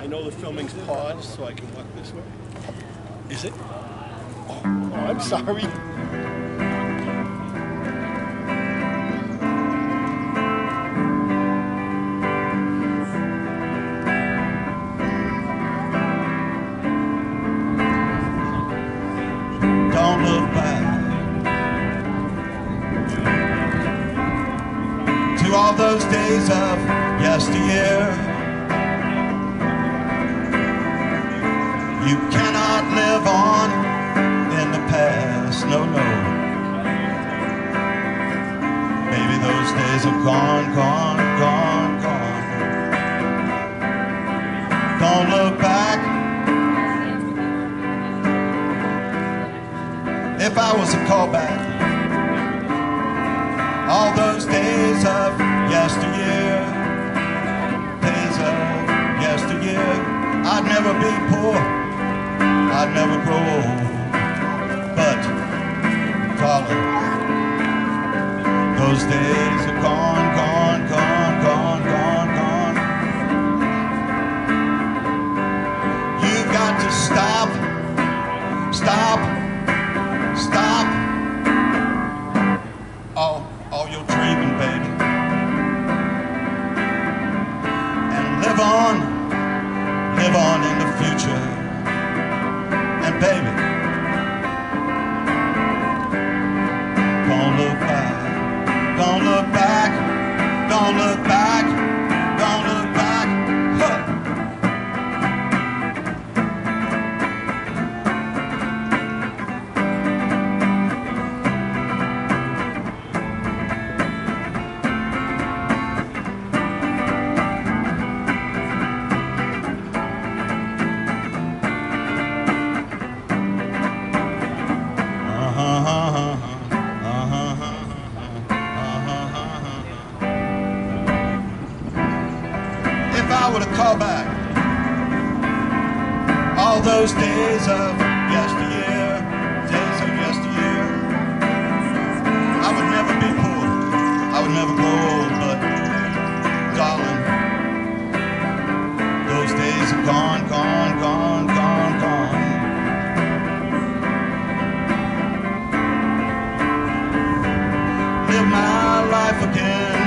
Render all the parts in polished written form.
I know the filming's paused, so I can walk this way. Is it? Oh, I'm sorry. Don't look back to all those days of yesteryear. You cannot live on in the past, no, no. Baby, those days are gone, gone, gone, gone. Don't look back. If I was a callback, all those days of yesteryear, days of yesteryear, I'd never be poor, I'd never grow old. But, darling, those days are gone, gone, gone, gone, gone, gone. You've got to stop, stop, stop all your dreaming, baby, and live on in the future. And baby, don't look back, don't look back, don't look back, don't look back. Huh. If I were to call back all those days of yesteryear, days of yesteryear, I would never be poor, I would never grow old. But darling, those days are gone, gone, gone, gone, gone. Live my life again.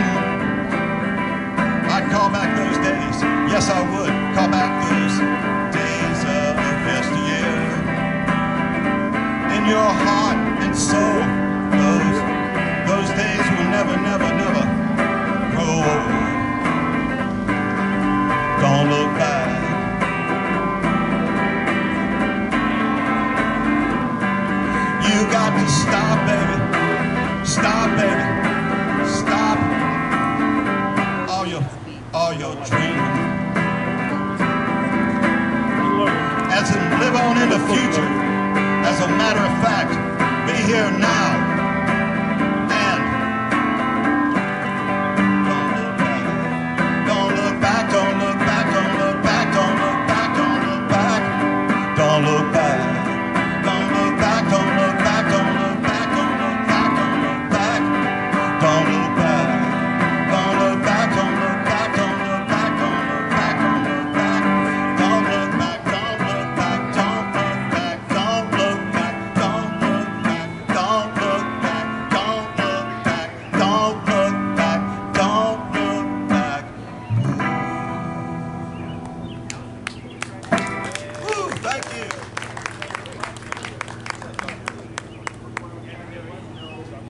I'd call back those days. Yes, I would call back those days of yesteryear. In your heart and soul,